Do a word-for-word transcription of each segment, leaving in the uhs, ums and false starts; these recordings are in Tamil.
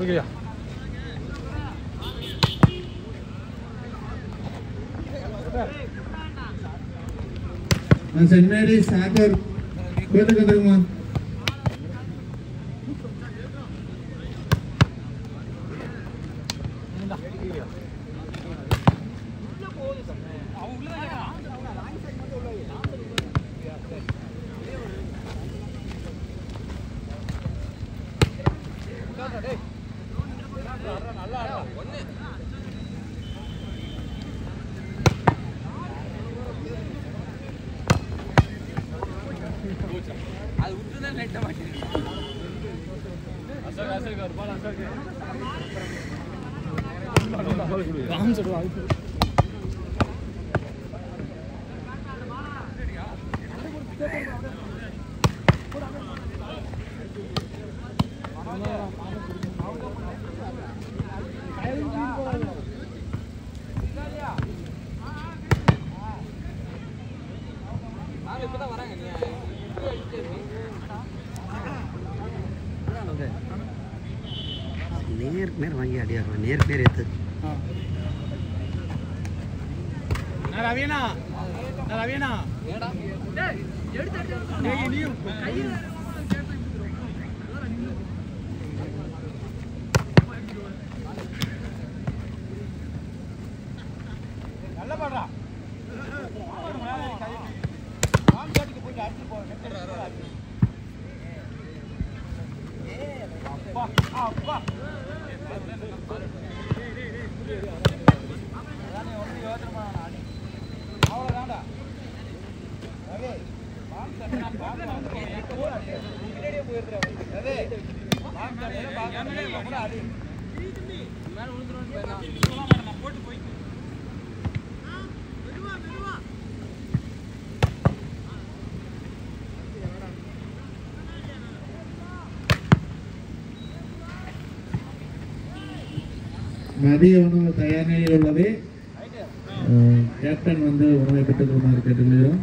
ஓகேயா சென்ட் மேரிஸ் சாகர் கோயிலுக்கு வந்துருமா? நேருக்கு நேர் வாங்கி அடியாரு நேருக்கு நேர் எடுத்து ரவியனா ரவியனா நல்ல பாடுறா அப்பா அப்பா அவ்வளோதான்டா போட்டு போய் மதிய உணவு தயார் நிலையில் உள்ளது. கேப்டன் வந்து உணவை பெற்றுக்கொள்ளுமாறு கேட்டுக்கொள்கிறோம்.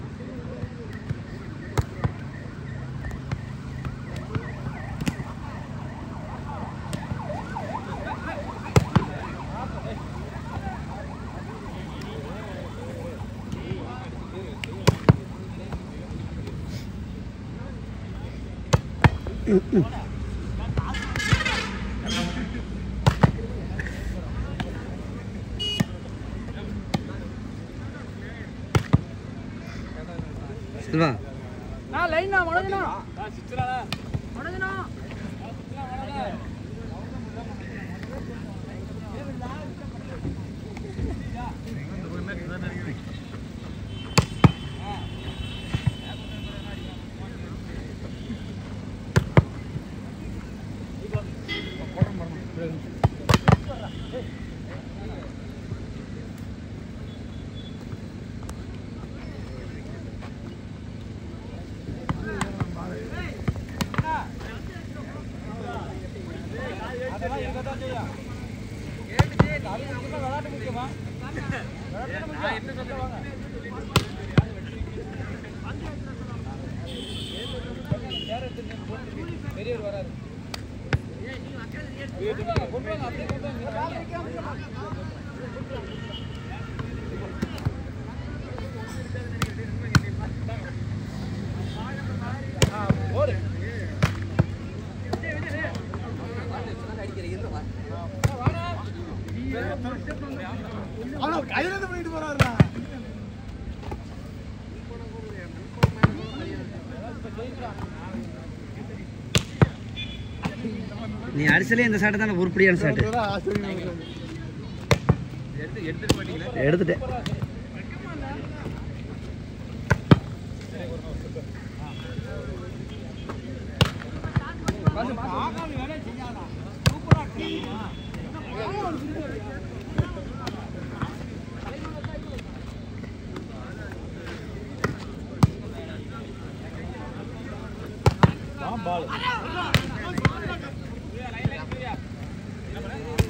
செல்வா நான் லைன் நான் மனோஜனா சித்ரா மனோஜனா பெரியவர் வராரு கையில பண்ணிட்டு போறாருடா நீ அடிச்சலே இந்த சாட்டை தானே உருப்படியான சாட்டு எடுத்துட்டேன் பால்